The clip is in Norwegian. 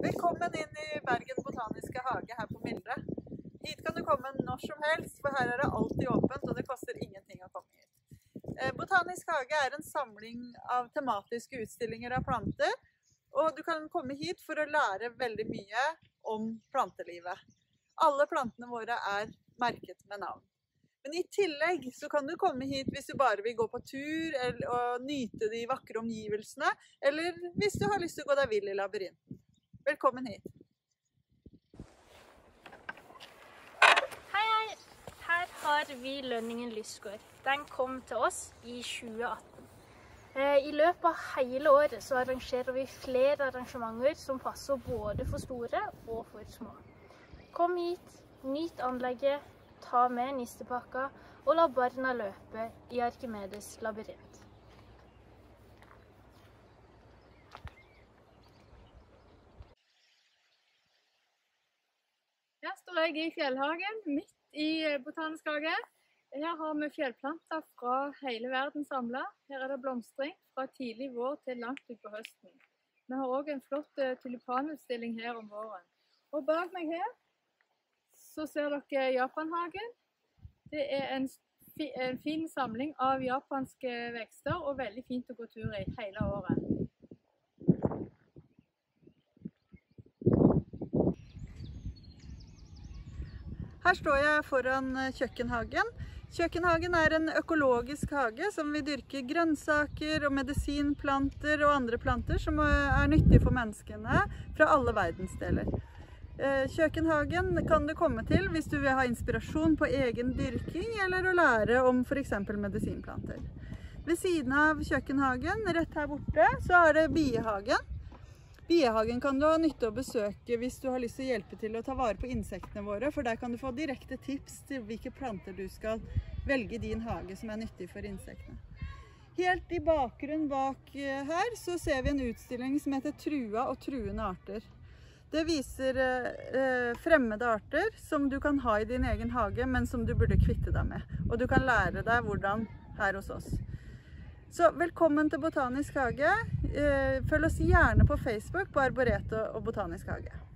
Velkommen inn i Bergen Botaniske Hage her på Mildre. Hit kan du komme når som helst, for her er det alltid åpent, og det koster ingenting å komme hit. Botanisk Hage er en samling av tematiske utstillinger av planter, og du kan komme hit for å lære veldig mye om plantelivet. Alle plantene våre er merket med navn. Men i tillegg så kan du komme hit hvis du bare vil gå på tur og nyte de vakre omgivelsene, eller hvis du har lyst til å gå deg vill i labyrinten. Velkommen hit. Hei. Her har vi Lønningen Lystgård. Den kom til oss i 2018. I løpet av hele året så arrangerer vi flere arrangementer som passer både for store og for små. Kom hit, nyt anlegget, ta med nistepakka og la barna løpe i Arkimedes labyrint. Her står jeg i fjellhagen, midt i Botanisk Hage. Her har vi fjellplanter fra hele verden samlet. Her er det blomstring fra tidlig vår til langt ut på høsten. Vi har også en flott tulipanutstilling her om våren. Og bak meg her så ser dere Japanhagen. Det er en fin samling av japanske vekster og veldig fint å gå tur i hele året. Her står jeg foran kjøkkenhagen. Kjøkkenhagen er en økologisk hage som vil dyrke grønnsaker og medisinplanter og andre planter som er nyttige for menneskene fra alle verdensdeler. Kjøkkenhagen kan du komme til hvis du vil ha inspirasjon på egen dyrking eller å lære om for eksempel medisinplanter. Ved siden av kjøkkenhagen, rett her borte, så er det biehagen. Biehagen kan du ha nytte å besøke hvis du har lyst til å hjelpe til å ta vare på insektene våre, for der kan du få direkte tips til hvilke planter du skal velge i din hage som er nyttig for insektene. Helt i bakgrunnen bak her så ser vi en utstilling som heter Trua og truende arter. Det viser fremmede arter som du kan ha i din egen hage, men som du burde kvitte deg med. Og du kan lære deg hvordan her hos oss. Så velkommen til Botanisk Hage. Følg oss gjerne på Facebook på Arboreto og Botanisk Hage.